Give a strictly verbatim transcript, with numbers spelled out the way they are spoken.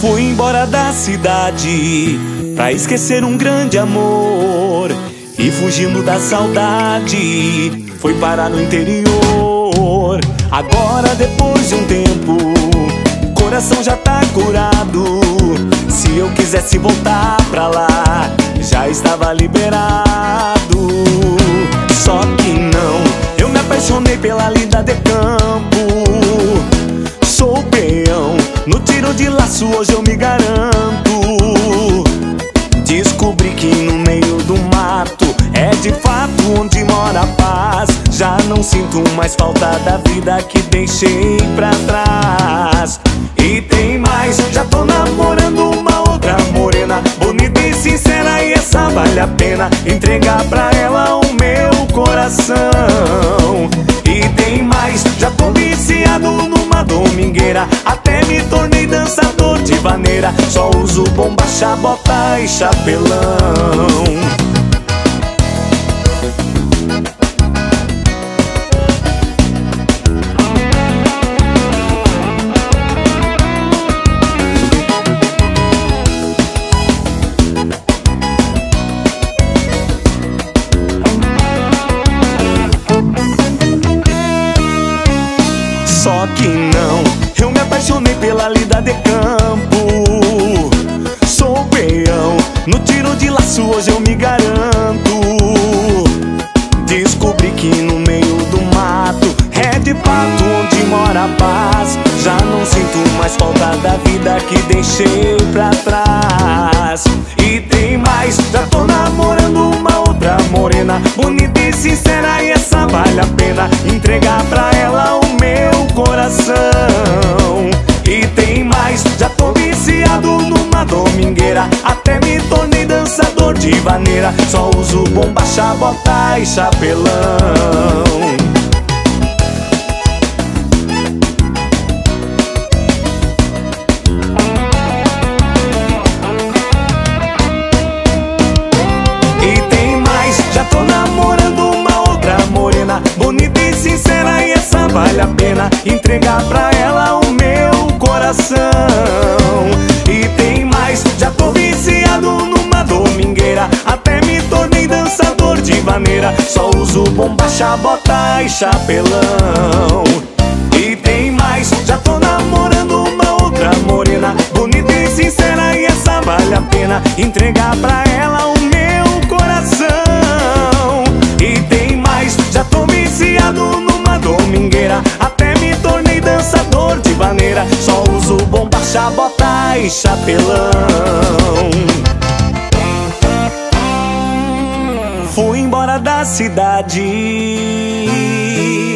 Fui embora da cidade pra esquecer um grande amor, e fugindo da saudade foi parar no interior. Agora depois de um tempo, coração já tá curado. Se eu quisesse voltar pra lá, já estava liberado. Só que não, eu me apaixonei pela lida de campo. Sou peão, no tiro de laço hoje eu me garanto. Descobri que no meio do mato é de fato onde mora a paz. Já não sinto mais falta da vida que deixei pra trás. E tem mais, já tô namorando uma outra morena, bonita e sincera, e essa vale a pena entregar pra ela o meu coração. E tem mais, já tô viciado numa domingueira, até me tornei dançador de vaneira. Só uso bombacha, bota e chapelão. Só que não, eu me apaixonei pela lida de campo. Sou peão, no tiro de laço hoje eu me garanto. Descobri que no meio do mato é de fato onde mora a paz. Já não sinto mais falta da vida que deixei pra trás. E tem mais, já tô namorando uma outra morena, bonita e sincera, e essa vale a pena entregar pra ela o meu coração. E tem mais, já tô viciado numa domingueira, até me tornei dançador de vaneira. Só uso bombacha, bota e chapelão. Bonita e sincera, e essa vale a pena entregar pra ela o meu coração. E tem mais, já tô viciado numa domingueira, até me tornei dançador de vaneira. Só uso bombacha, bota e chapelão. E tem mais, já tô namorando uma outra morena, bonita e sincera, e essa vale a pena entregar pra ela o meu coração. E tem mais, já tô viciado numa domingueira, até me tornei dançador de vaneira. Só uso bombacha, bota e chapelão. Fui embora da cidade